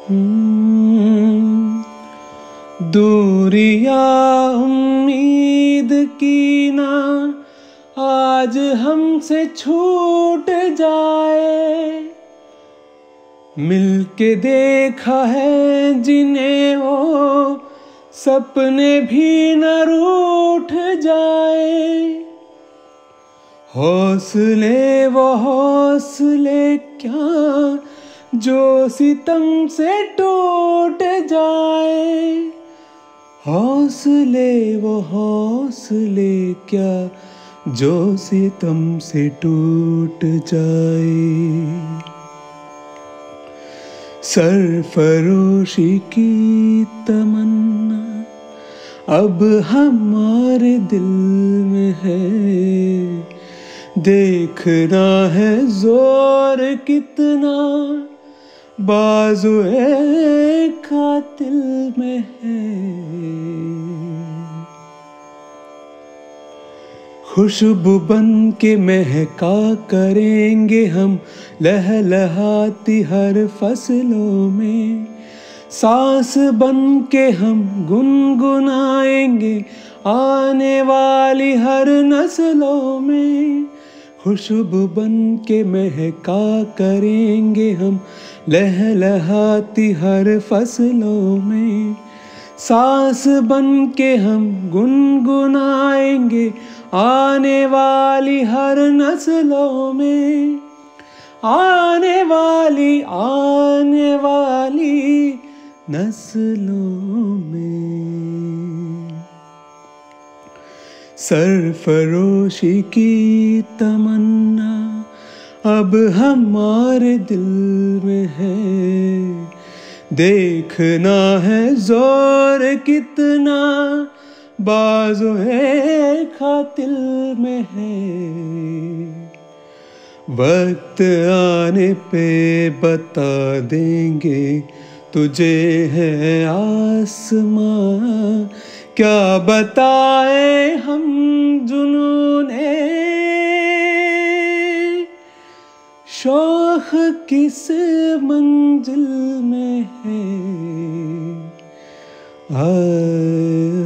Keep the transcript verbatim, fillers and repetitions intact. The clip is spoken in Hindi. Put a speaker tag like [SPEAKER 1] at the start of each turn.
[SPEAKER 1] हम्म, दूरियां उम्मीद की ना आज हमसे छूट जाए, मिलके देखा है जिन्हें वो सपने भी न रूठ जाए। हौसले वो हौसले क्या जो सितम से टूट जाए, हौसले वो हौसले क्या जो सितम से टूट जाए। सरफरोशी की तमन्ना अब हमारे दिल में है, देखना है जोर कितना बाजुए कातिल में है। खुशबू बन के महका करेंगे हम लहलहाती हर फसलों में, सांस बन के हम गुनगुनाएंगे आने वाली हर नस्लों में। खुशबू बन के महका करेंगे हम लहलहाती हर फसलों में, सांस बन के हम गुनगुनाएंगे आने वाली हर नस्लों में। आने वाली आने वाली नस्लों में। सरफरोशी की तमन्ना अब हमारे दिल में है, देखना है जोर कितना बाजुए कातिल में है। वक्त आने पे बता देंगे तुझे है आसमां, क्या बताए हम जुनूने शौक किस मंजिल में है। आ